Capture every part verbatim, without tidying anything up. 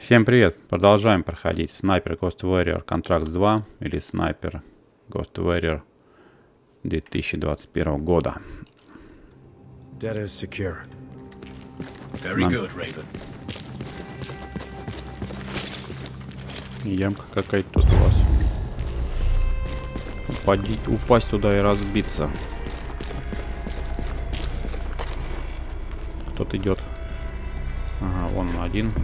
Всем привет! Продолжаем проходить Sniper Ghost Warrior Contracts два или Sniper Ghost Warrior две тысячи двадцать первого года. Data is secure. Very good, Raven. Ямка какая-то тут у вас. Упади, упасть туда и разбиться. Кто-то идет. Ага, вон он один.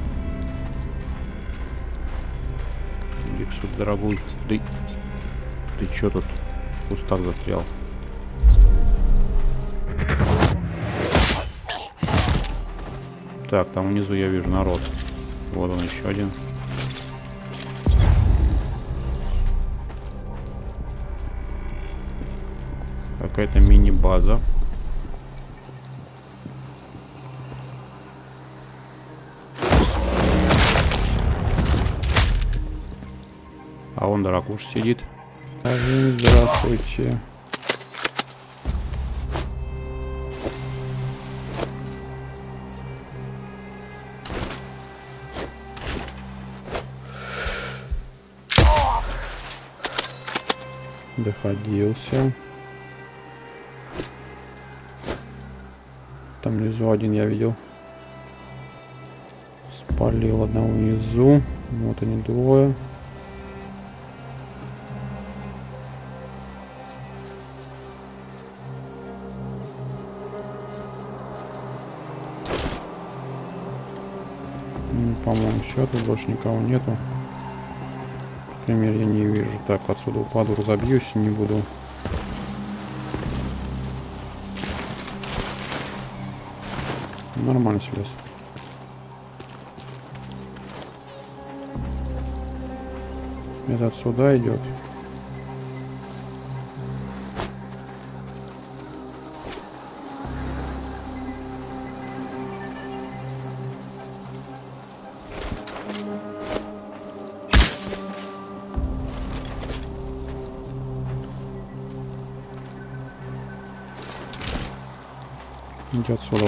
Биксут дорогой. Ты, ты чё тут в кустах застрял? Так, там внизу я вижу народ. Вот он еще один. Какая-то мини-база. А он дорогуш сидит. Здравствуйте. Доходился. Там внизу один я видел. Спалил одного внизу. Вот они двое. По-моему, все, тут больше никого нету. По крайней мере, я не вижу. Так, отсюда упаду, разобьюсь, не буду. Нормально слез. Этот сюда идет. Идет сюда.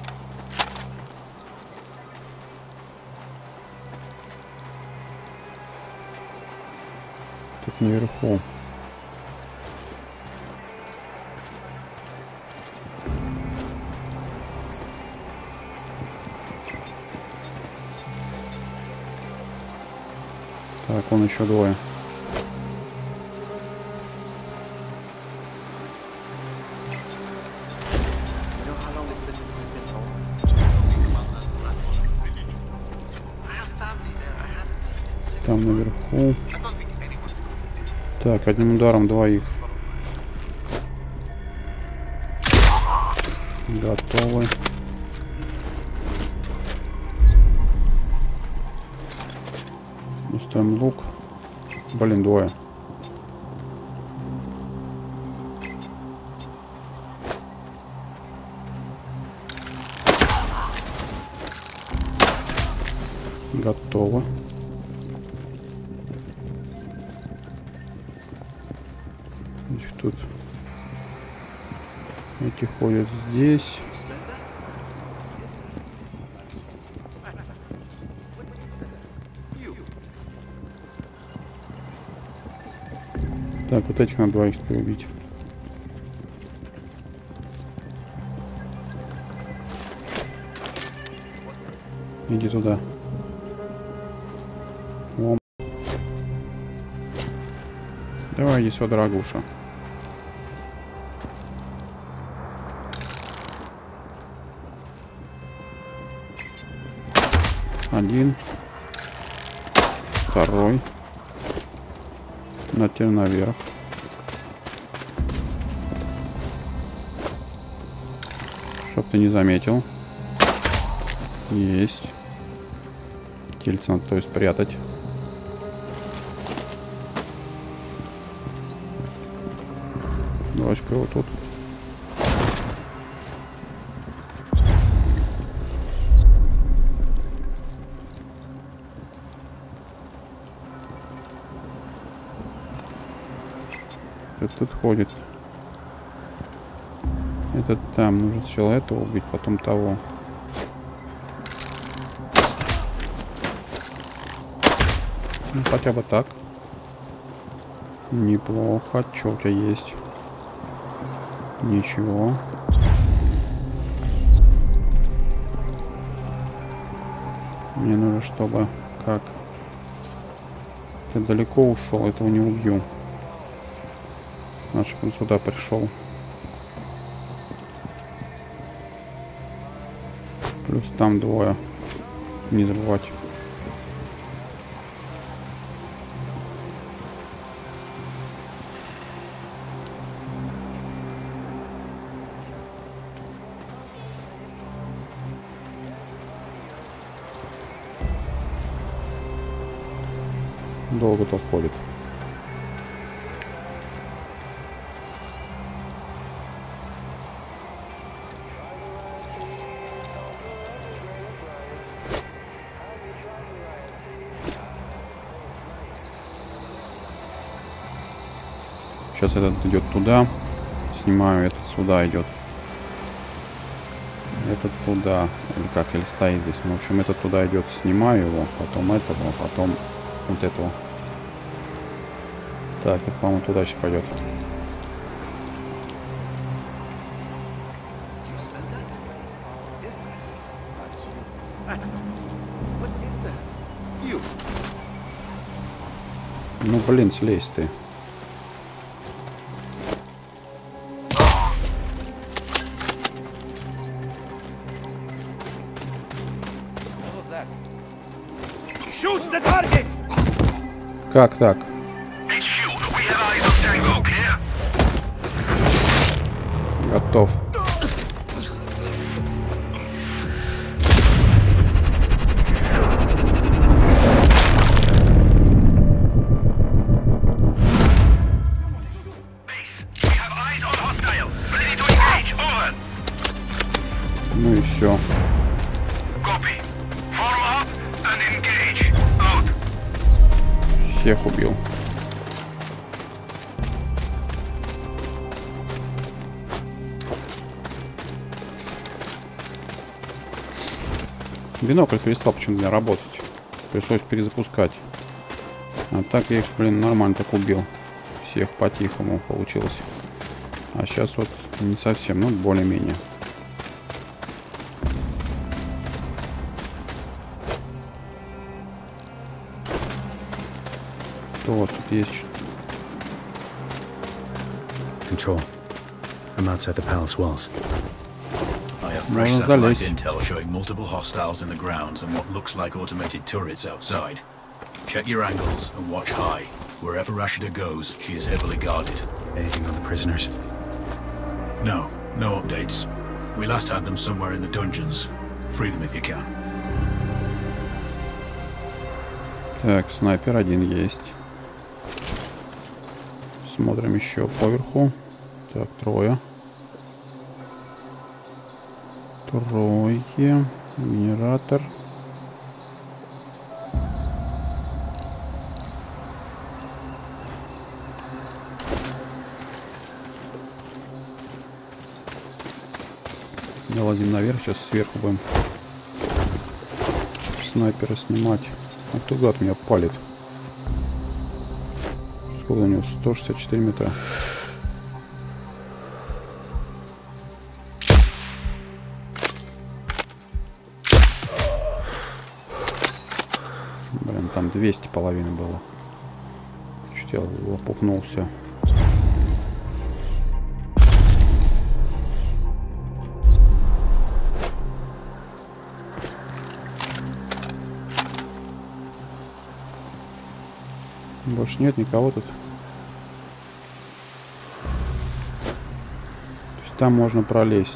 Тут наверху. Так, он еще двое. Там наверху. Так, одним ударом двоих. Готовы. Ставим лук. Блин, двое. Готово. Тут эти ходят здесь. Так, вот этих надо двоих убить. Иди туда. О. Давай, иди сюда, дорогуша. Один. Второй. На теперь наверх. Чтоб ты не заметил. Есть. Тельце надо то есть спрятать. Давай-ка его тут. Тут ходит. Этот там. Нужно сначала этого убить, потом того. Ну, хотя бы так. Неплохо. Что у тебя есть? Ничего. Мне нужно, чтобы... Как? Ты далеко ушел, этого не убью. Надо, чтобы он сюда пришел. Плюс там двое. Не забывать. Долго тут ходит. Сейчас этот идет туда. Снимаю, этот сюда идет. Этот туда. Или как, или стоит здесь. В общем, этот туда идет. Снимаю его. Потом этого. Потом вот этого. Так, это, по-моему, туда сейчас пойдет. Ну, блин, слезь ты. Как так? Готов. Ну и все. Всех убил. Бинокль перестал почему-то для работать. Пришлось перезапускать. А так я их, блин, нормально так убил. Всех по-тихому получилось. А сейчас вот не совсем, ну более-менее. То вот тут есть. Control. I'm outside the palace walls. I have fresh satellite intel showing multiple hostiles in the grounds and what looks like automated turrets outside. Check your angles and watch high. Wherever Rashida goes, she is heavily guarded. Anything on the prisoners? No, no updates. We last had them somewhere in the dungeons. Free them if you can. Так, снайпер один есть. Смотрим еще поверху. Так, трое. Трое. Генератор. Залазим наверх, сейчас сверху будем снайпера снимать. А кто гад меня палит? Сколько у него? сто шестьдесят четыре метра. Блин, там двести половины было. Чуть я лопухнулся. Больше нет никого тут. То есть там можно пролезть.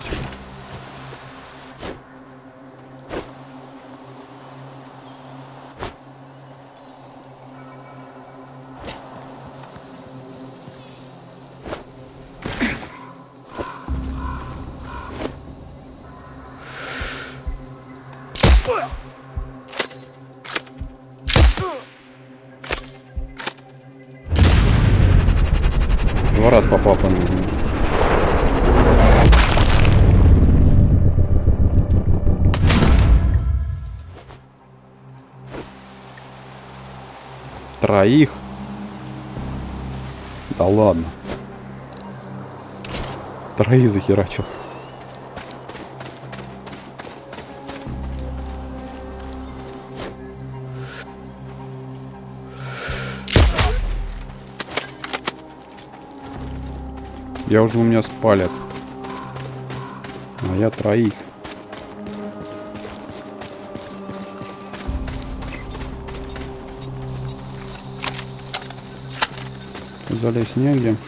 Два раза попал по нему. Троих? Да ладно. Троих захерачил. Я уже, у меня спалят. А я троих. Залезть негде.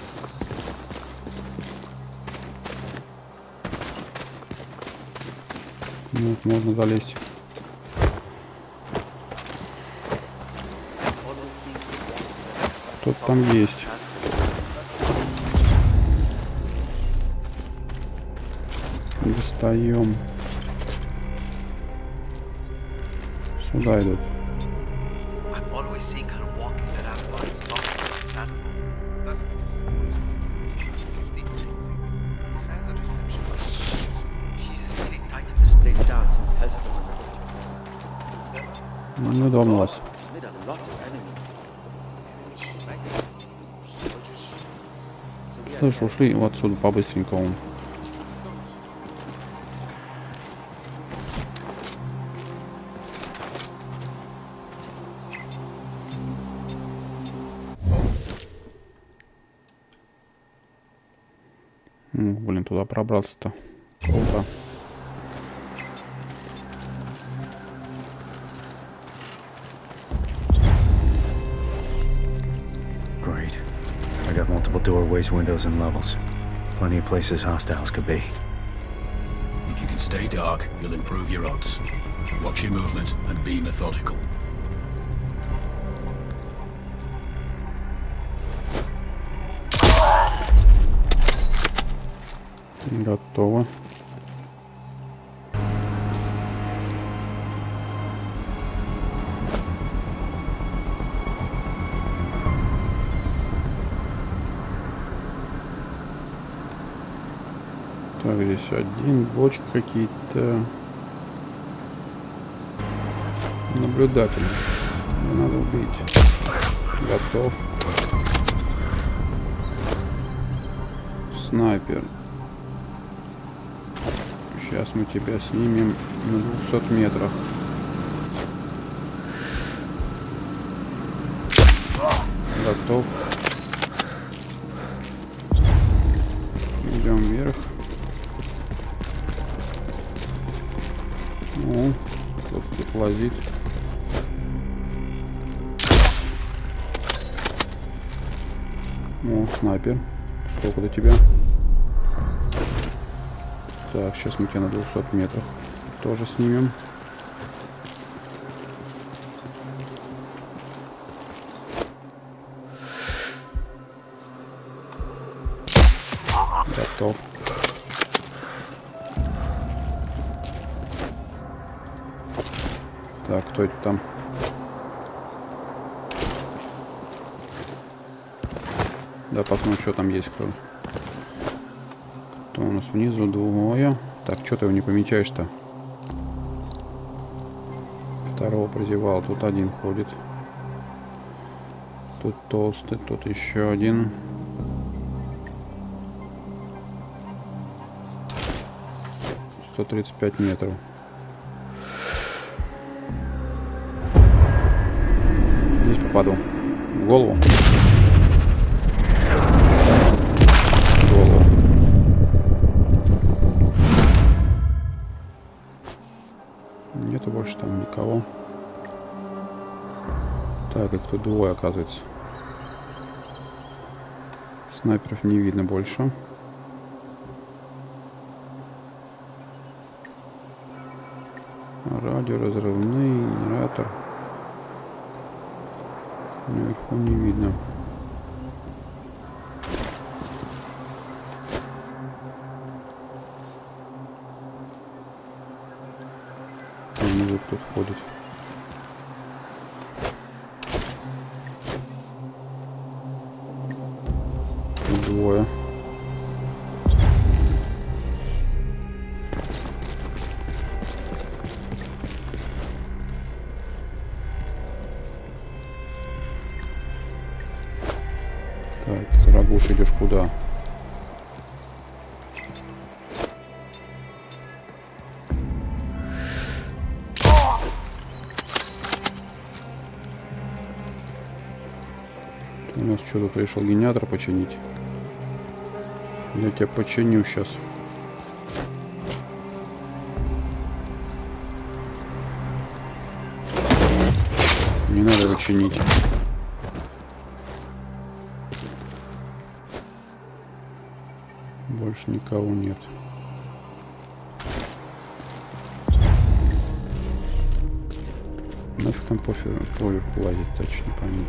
Ну, вот можно залезть. Кто-то там есть. Достаем. Сюда идут. Ну да, у нас. Слышь, ушли вот отсюда по-быстренькому. Ну, блин, туда пробраться-то. Круто. Great. I got multiple doorways, windows, and levels. Plenty of places hostiles could be. If you can stay dark, you'll improve your odds. Watch your movement and be methodical. Готово. Так, здесь один, бочки какие-то. Наблюдатель. Надо убить. Готов. Снайпер. Сейчас мы тебя снимем на двухсот метрах. Готов. Идем вверх. Ну, кто-то тут лазит. О, снайпер. Сколько до тебя? Так, сейчас мы тебя на двухсот метрах тоже снимем. Готов. Так, кто это там? Да, посмотрим, что там есть, кто. Кто у нас внизу? Двое. Так, что ты его не помечаешь-то? Второго прозевал. Тут один ходит. Тут толстый, тут еще один. сто тридцать пять метров. Здесь попаду. В голову. В голову. Нету больше там никого. Так, их тут двое, оказывается. Снайперов не видно больше. Радио, разрывный, генератор. Наверху не видно. Внизу кто-то ходит. Двое. Так, Дорогуш, идешь куда? У нас что, тут решил генератор починить? Я тебя починю сейчас. Не надо его чинить. Больше никого нет. Нафиг там пофиг, поверху лазить, точно пойму.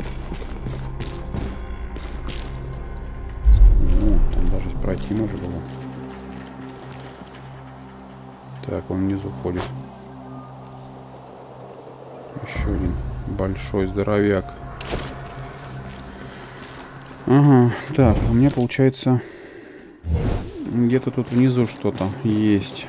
Ну, там даже пройти можно было. Так, он внизу ходит. Еще один большой здоровяк. Ага, так, у меня получается где-то тут внизу что-то есть.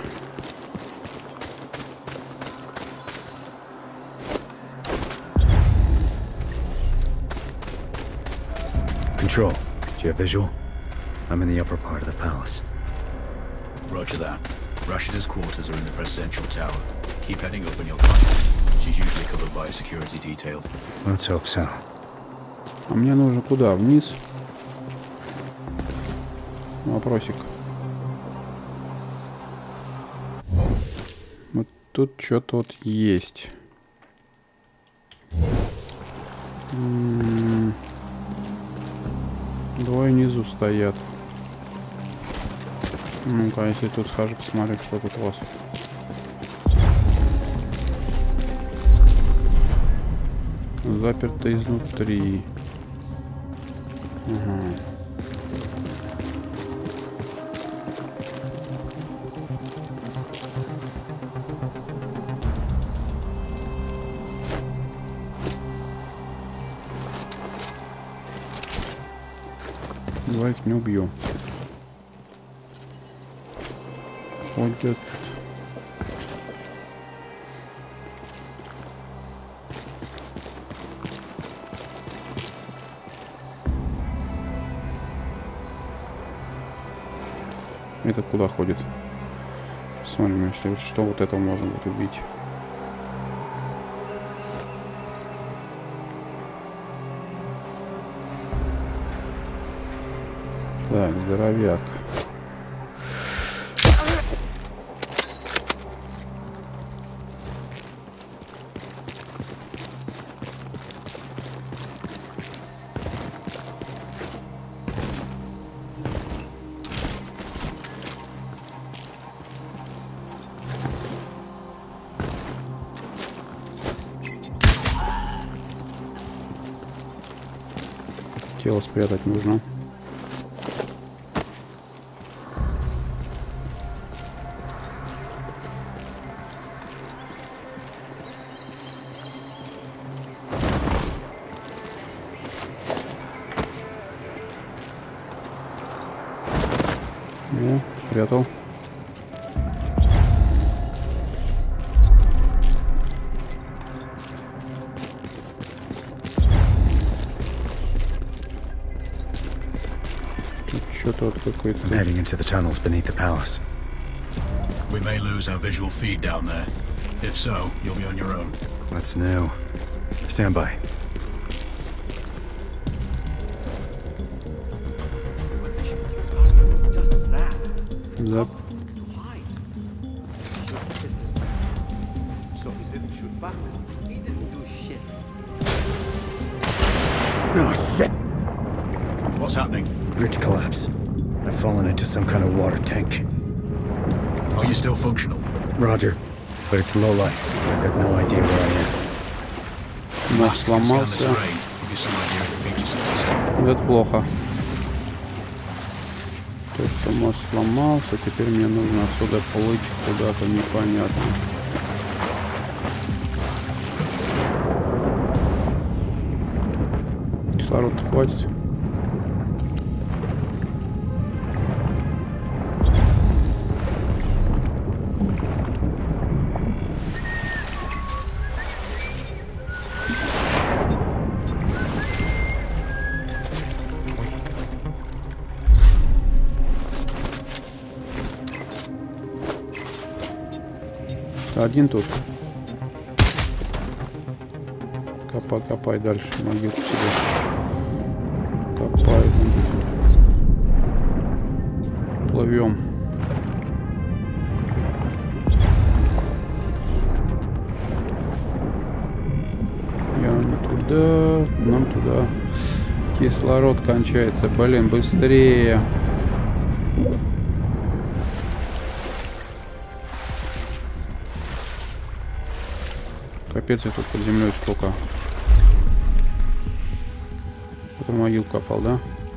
Control, do you have visual? I'm in the upper part of the palace. Roger that. Rashida's quarters are in the presidential tower. Keep heading up and you'll find her. She's usually covered by a security detail. Let's hope so. А мне нужно куда? Вниз? Вопросик. Вот тут что-то вот есть. М-м-м. Двое внизу стоят. Ну-ка, если тут схожу, посмотрю, что тут у вас. Заперто изнутри. Ага. Двоих не убью. Ходят. Этот куда ходит? Смотрим, если вот что, вот этого можно будет убить. Так, здоровяк. Тело спрятать нужно. Ну, спрятал. Что-то вот какой-то. Heading into the tunnels beneath the palace. We may lose our visual feed down there. If so, you'll be on your own. That's new. Stand by. Да. Oh shit! What's happening? Bridge collapse. I've fallen into some kind of water tank. Are you still functional? Roger. But it's low light. I've got no idea where I am. Мост сломался. Это плохо. То, что мост сломался, теперь мне нужно отсюда плыть куда-то непонятно. Кислорода хватит. Один тут. Копай, копай дальше. Могилку себе. Копай. Плывем. Я не туда. Нам туда. Кислород кончается. Блин, быстрее. Капец, я тут под землей сколько. Это могилку копал, да?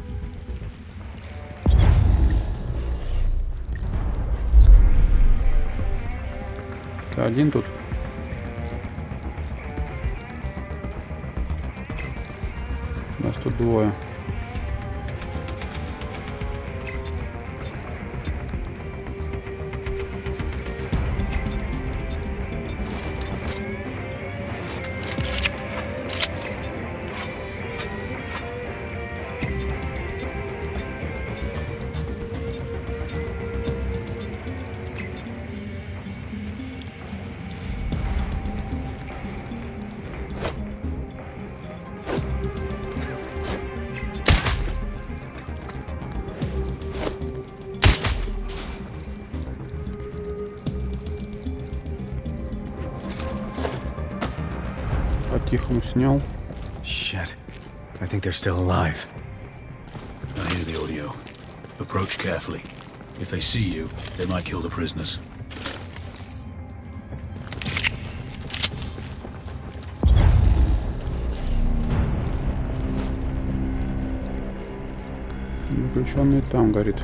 Ты один тут? Нас тут двое. По-тихому снял. Shit. I think they're still alive. I hear the audio. Approach carefully. If they see you, they might kill the prisoners. Заключенный там горит.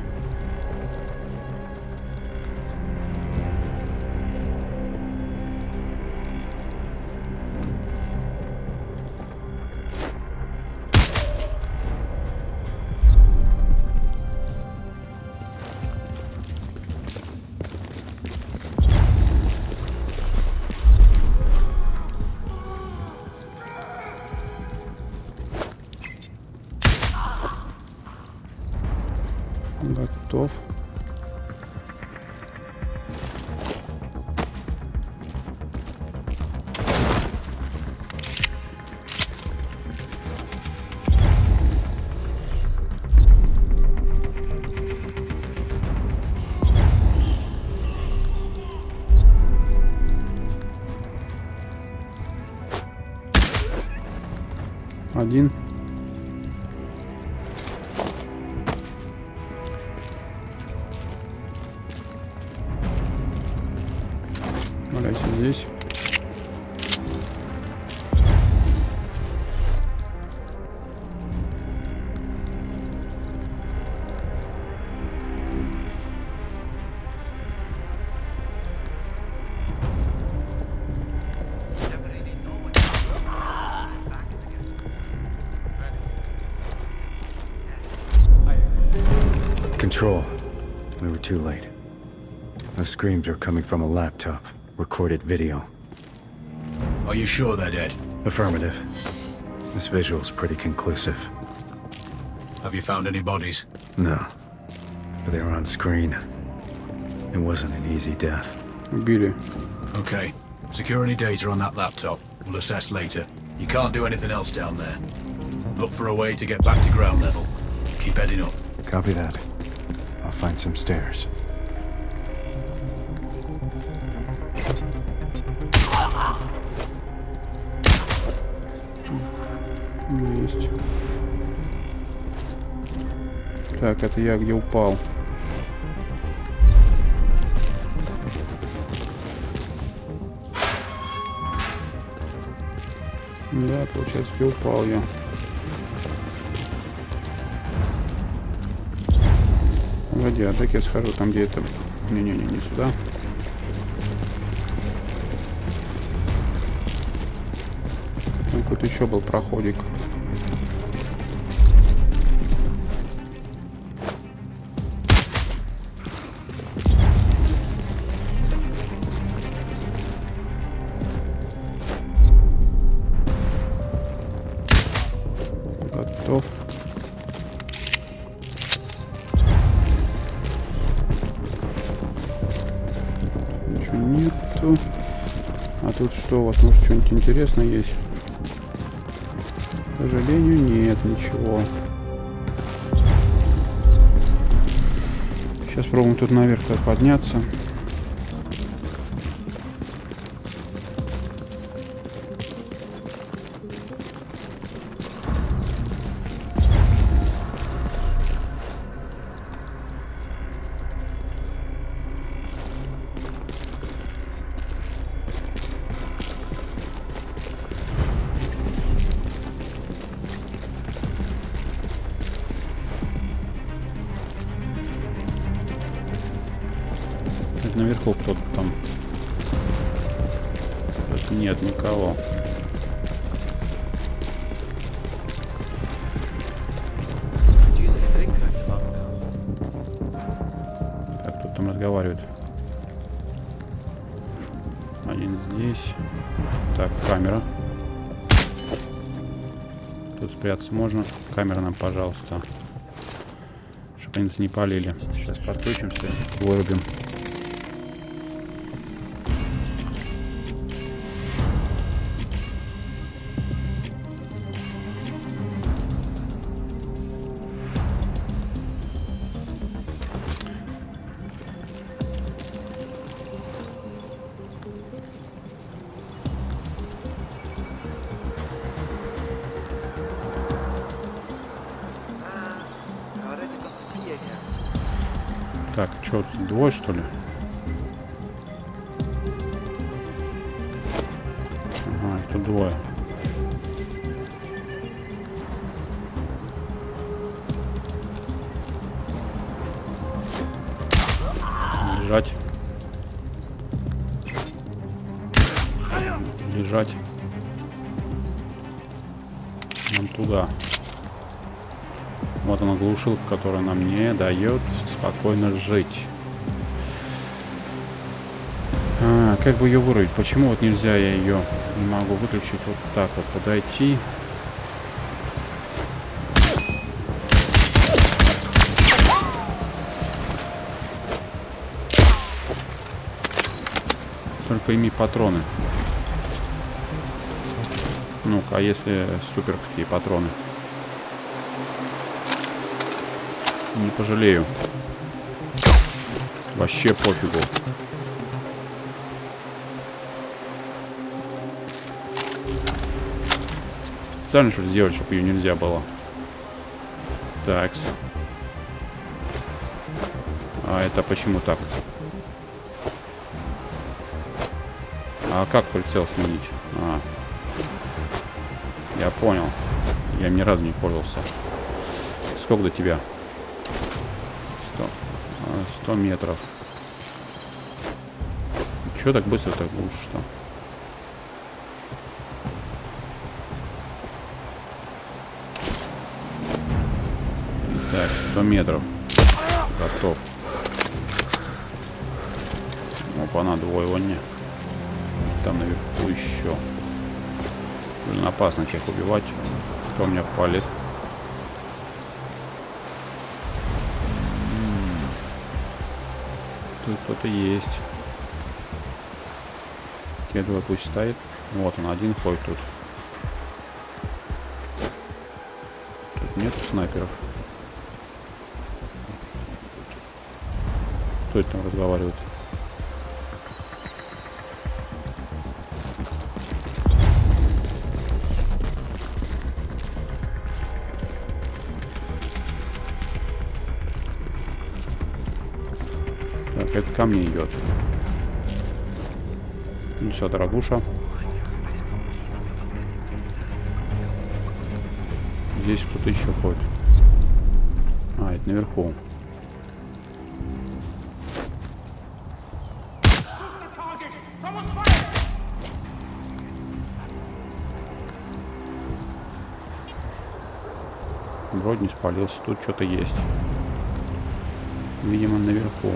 Готов. Один. Валяйся здесь. Control. We were too late. Those screams are coming from a laptop. Recorded video. Are you sure they're dead? Affirmative. This visual's pretty conclusive. Have you found any bodies? No. But they were on screen. It wasn't an easy death. Убили. Okay. Secure any data on that laptop. We'll assess later. You can't do anything else down there. Look for a way to get back to ground level. Keep heading up. Copy that. I'll find some stairs. Есть. Так, это я где упал. Да, получается, где упал я. Погоди, а так я схожу там, где это... Не-не-не, не сюда. Там какой-то еще был проходик. Готов. Ничего нету. что у вас, может, что-нибудь интересное есть? К сожалению, нет ничего. Сейчас пробуем тут наверх подняться. Наверху кто-то там. Это нет никого. Как кто там разговаривает? Один здесь. Так, камера. Тут спрятаться можно. Камера нам, пожалуйста. Чтобы они нас не полили. Сейчас подключимся, вырубим. Так, что, двое, что ли? Ага, это двое. Лежать. Лежать. Нам туда. Вот она, глушилка, которая нам не дает спокойно жить. А, как бы ее вырубить? Почему вот нельзя я ее не могу выключить? Вот так вот подойти. Только ими патроны. Ну-ка, а если супер какие патроны? Не пожалею. Вообще пофигу. Специально что-то сделать, чтобы ее нельзя было. Так. А это почему так? А как прицел сменить? А. Я понял. Я ни разу не пользовался. Сколько до тебя? сто метров. Чё так быстро так лучше, что? Так, сто метров. Готов. Опа-на, двое его не. Там наверху еще. Блин, опасно тех убивать. Кто у меня палит? Тут кто-то есть. Те двое пусть стоит. Вот он, один ходит тут. Тут нет снайперов. Кто это там разговаривает? Так, это ко мне идет. Ну все, дорогуша. Здесь кто-то еще ходит. А, это наверху. Вроде не спалился. Тут что-то есть. Видимо, наверху.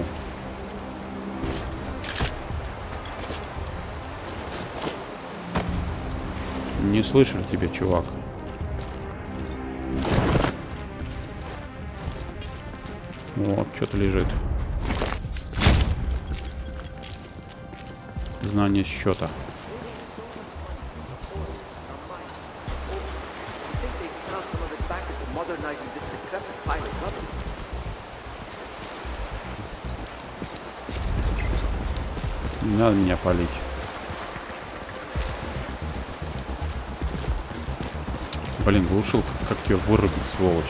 Не слышали тебя, чувак. Вот, что-то лежит. Знание счета. modernizing this decrepit pile of rubble. Не надо меня палить. Блин, глушилка, как ее вырубить, сволочь.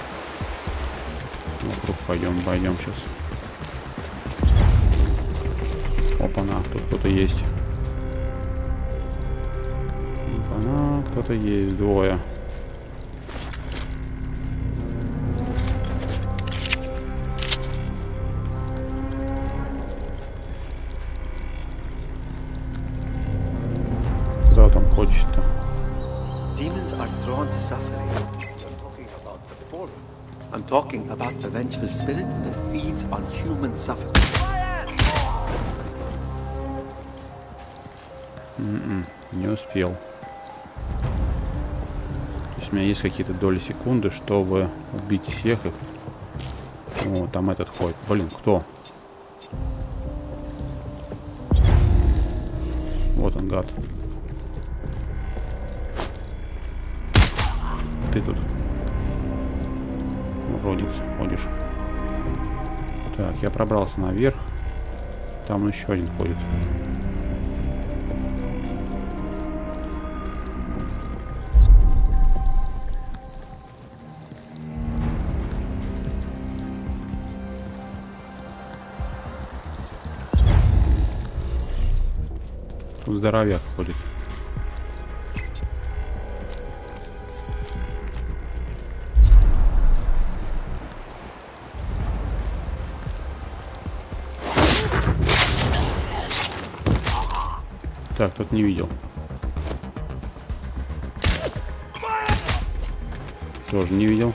Вокруг пойдем, пойдем сейчас. Опа-на, тут кто-то есть. Опа-на, кто-то есть, двое. Куда там хочешь-то? Demons are drawn to suffering. I'm talking about the fallen. I'm talking about the vengeful spirit that feeds on human suffering. М-м, не успел. То есть у меня есть какие-то доли секунды, чтобы убить всех их. О, там этот ходит. Блин, кто? Вот он, гад. Ты тут. Уродец, ходишь. Так, я пробрался наверх. Там еще один ходит. Тут здоровяк ходит. Так, тут не видел. Тоже не видел.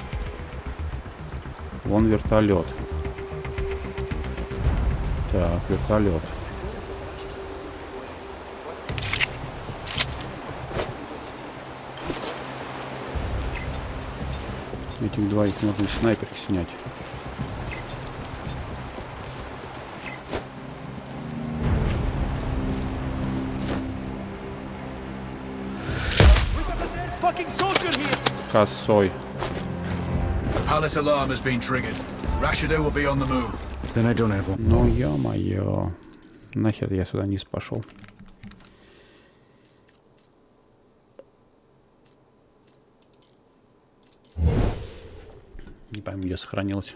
Вон вертолет. Так, вертолет. Этих двоих можно из снайперки снять. Косой. Palace alarm has been triggered. Rashida will be on the move. Then I don't have one. Ну ё-моё. Нахер я сюда вниз пошел. Не пойму, где сохранилось.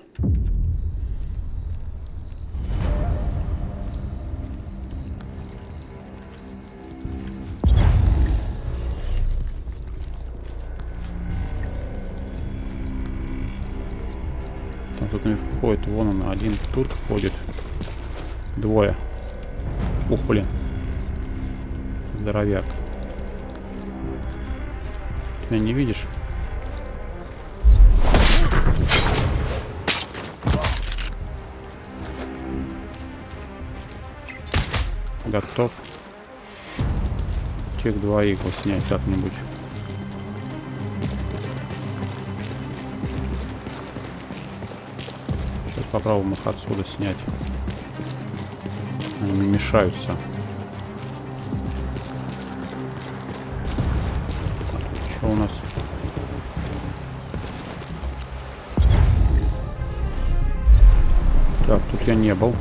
Там тут наверху ходит, вон он, один тут ходит. Двое. Ух, блин. Здоровяк. Ты меня не видишь? Готов. Тех двоих вот снять как-нибудь. Сейчас попробуем их отсюда снять. Они мне мешаются. Что у нас? Так, тут я не был.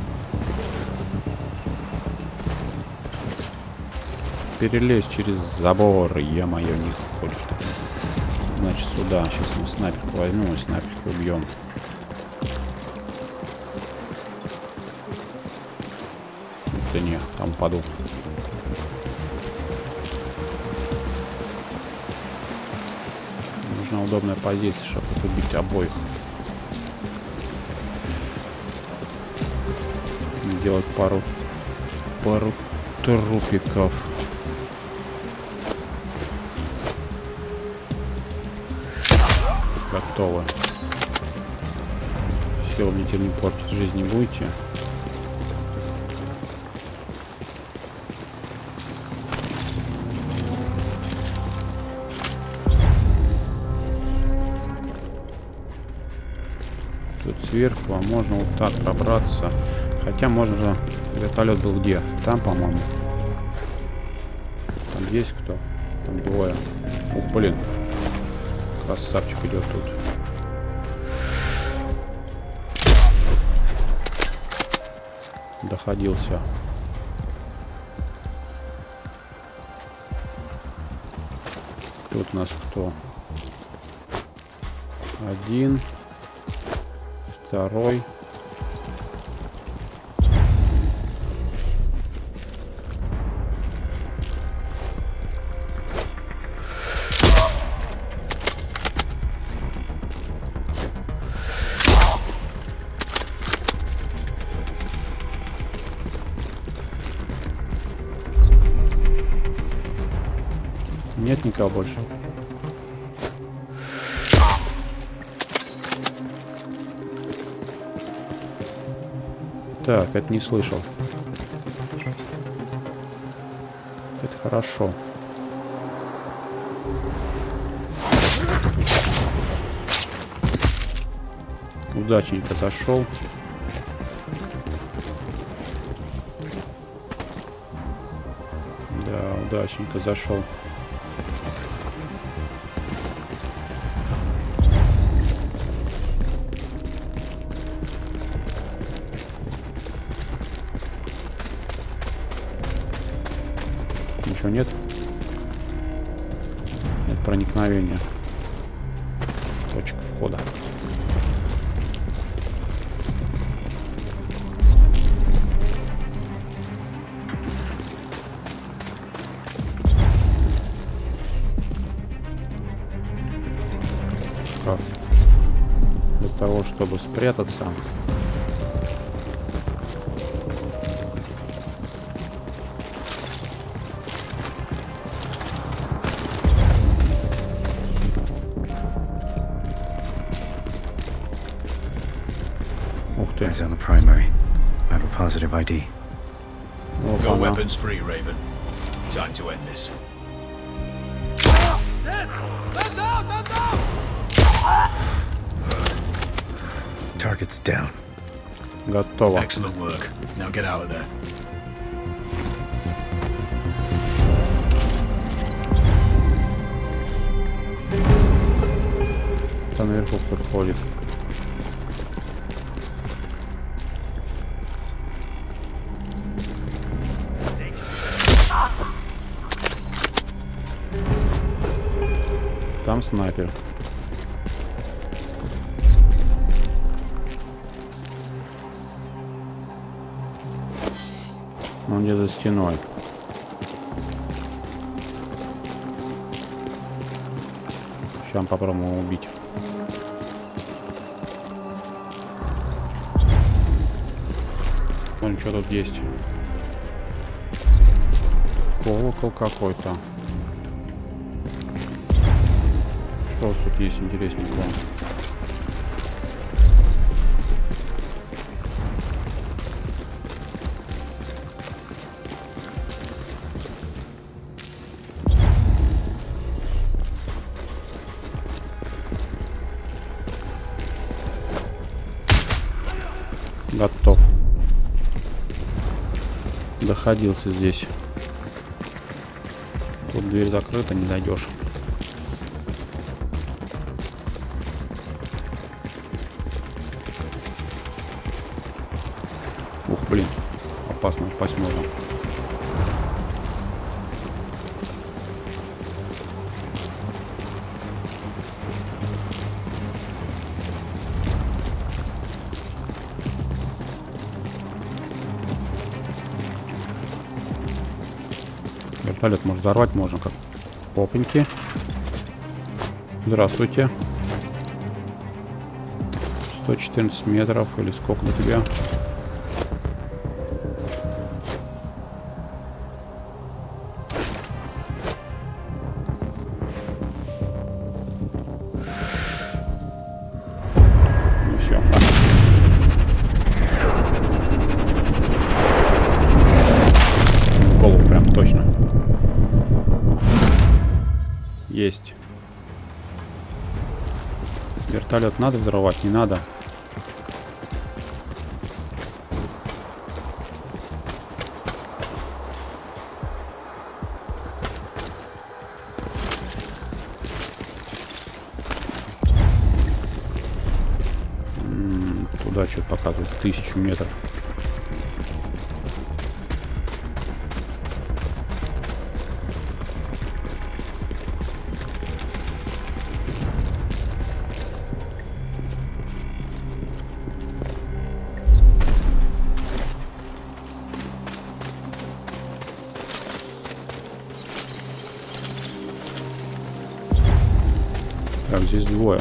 Перелезть через забор, е-мое, не хочешь. Значит, сюда. Сейчас мы снайперку возьмем и снайперку убьем. Да не, там упаду. Нужна удобная позиция, чтобы убить обоих. Делать пару пару трупиков. Готово. Все, мне теперь не портить жизнь не будете. Тут сверху, а можно вот так пробраться. Хотя можно... Вертолет был где? Там, по-моему. Там есть кто? Там двое. Ух, блин. Красавчик идет тут. доходился. Тут у нас кто? Один. Второй. Нет никого больше. Так, это не слышал. Это хорошо. Удачненько зашел. Да, удачненько зашел. Ничего нет? Нет проникновения. Точка входа. Шкаф. Для того, чтобы спрятаться. Eyes on the primary. I have a positive I D. Go weapons free, Raven. Time to end this. Target's down. Готово. Excellent work. Now get out of there. Там наверху кто-то ходит. Там снайпер. Он где за стеной. Сейчас попробуем его убить. Вон что тут есть. Колокол какой-то. Что тут есть интересненького? Готов. Доходился здесь. Тут дверь закрыта, не дойдешь. Ух, блин, опасно упасть можно. Вертолет может взорвать, можно как опаньки. Здравствуйте. сто четырнадцать метров или сколько до тебя? Ну все. В голову прям точно. Есть. Вертолет надо взрывать, не надо. М-м, туда что-то показывает. Тысячу метров. Так, здесь двое.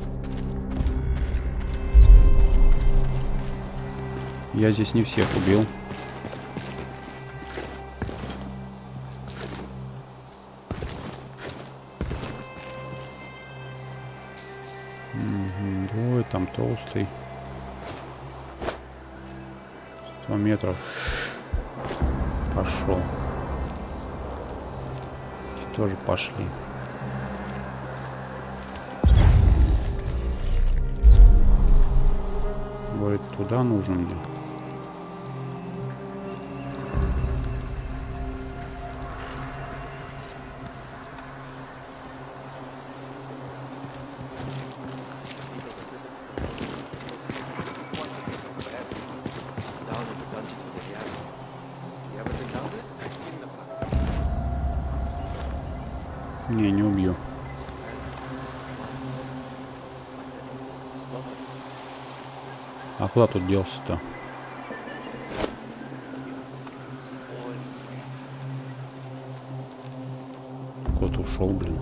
Я здесь не всех убил. Угу, двое, там толстый. сто метров. Пошел. Эти тоже пошли. Говорит, туда нужно мне. Не, не убью. А куда тут делся-то? Куда-то ушел, блин.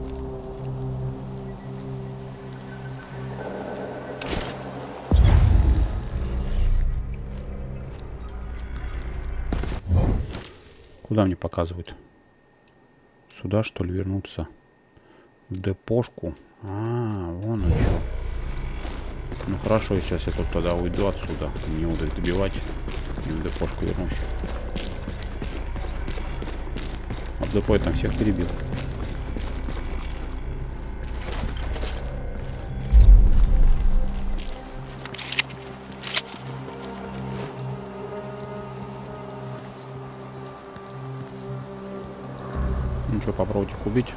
Куда мне показывают? Сюда, что ли, вернуться? В депошку. А, вон он что. Ну хорошо, сейчас я тут тогда уйду отсюда. Не буду их добивать. И в депошку вернусь. А в депо я там всех перебил. Ну что, попробуйте их убить.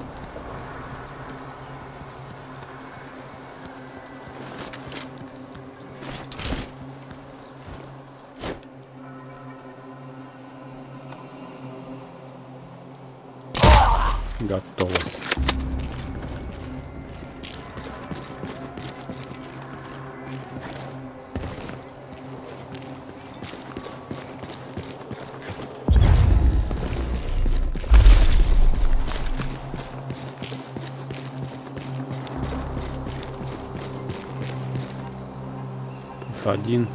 Готово. Один.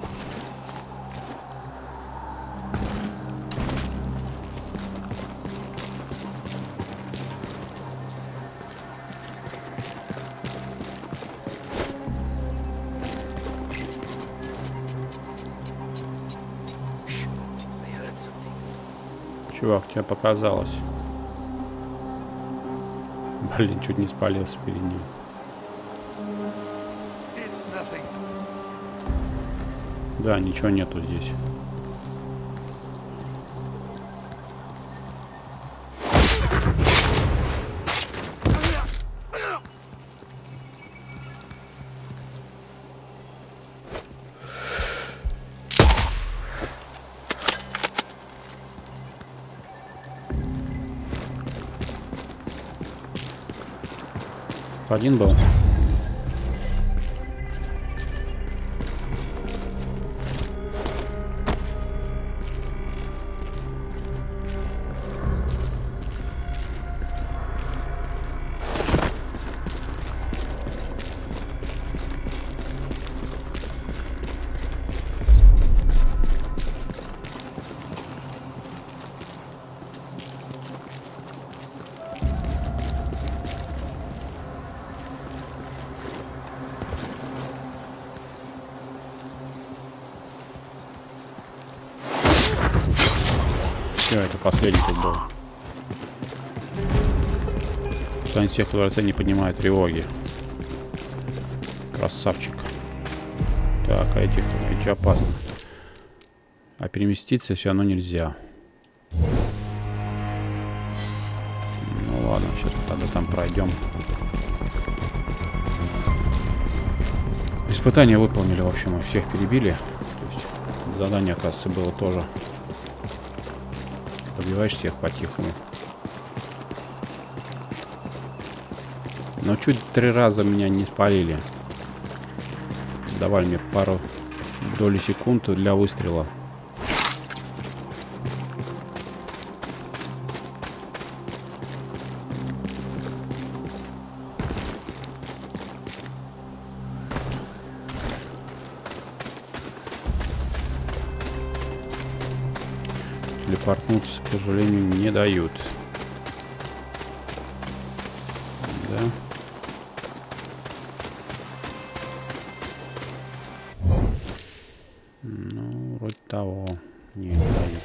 Чувак, тебе показалось. Блин, чуть не спалился перед ним. Да, ничего нету здесь. Один был. Все, это последний тут был. Кто-нибудь всех во дворце не поднимает тревоги. Красавчик. Так, а этих, эти опасно. А переместиться все равно нельзя. Ну ладно, сейчас мы тогда там пройдем. Испытание выполнили, в общем, мы всех перебили. То есть задание, оказывается, было тоже. Побиваешь всех по-тихому. Но чуть три раза меня не спалили. Давали мне пару доли секунд для выстрела. телепортнуться, к сожалению, не дают. Да. Ну, вроде того. Не, не дают.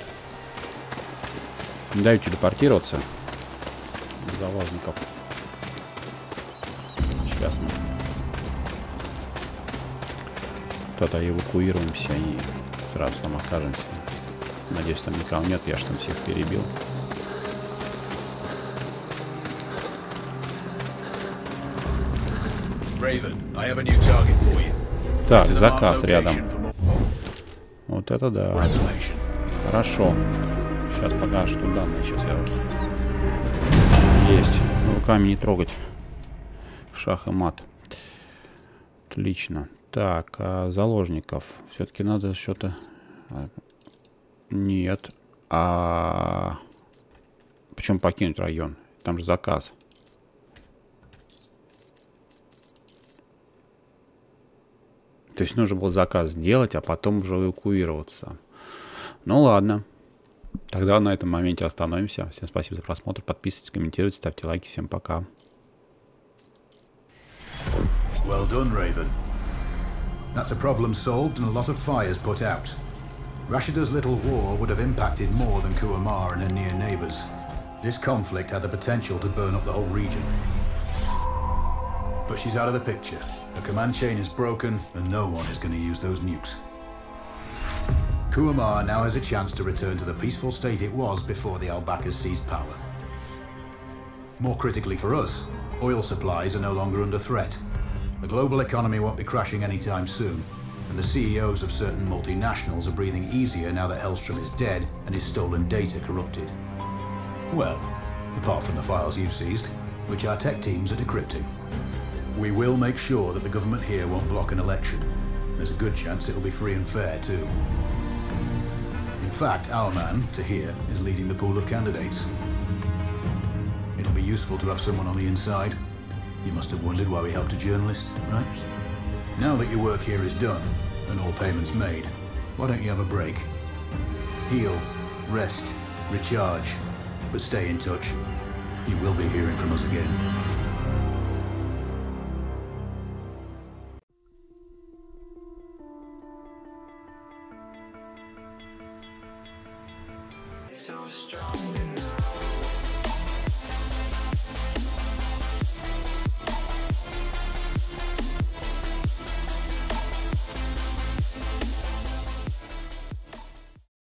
Не дают телепортироваться. Заложников. Сейчас мы кто-то эвакуируемся и сразу там окажемся. Надеюсь, там никого нет, я ж там всех перебил. Так, заказ рядом. Вот это да. Хорошо. Сейчас пока что данные. Сейчас я... Есть. Руками не трогать. Шах и мат. Отлично. Так, а заложников. Все-таки надо что-то... Нет. А... Причем покинуть район? Там же заказ. То есть нужно было заказ сделать, а потом уже эвакуироваться. Ну ладно. Тогда на этом моменте остановимся. Всем спасибо за просмотр. Подписывайтесь, комментируйте, ставьте лайки. Всем пока. Well done, Raven. That's a problem solved and a lot of fires put out. Rashida's little war would have impacted more than Kuamar and her near neighbors. This conflict had the potential to burn up the whole region. But she's out of the picture. The command chain is broken, and no one is going to use those nukes. Kuamar now has a chance to return to the peaceful state it was before the Al-Bakas seized power. More critically for us, oil supplies are no longer under threat. The global economy won't be crashing anytime soon, and the C E Os of certain multinationals are breathing easier now that Hellstrom is dead and his stolen data corrupted. Well, apart from the files you've seized, which our tech teams are decrypting. We will make sure that the government here won't block an election. There's a good chance it'll be free and fair, too. In fact, our man, Tahir, is leading the pool of candidates. It'll be useful to have someone on the inside. You must have wondered why we helped a journalist, right? Now that your work here is done, and all payments made, why don't you have a break? Heal, rest, recharge, but stay in touch. You will be hearing from us again. So strong.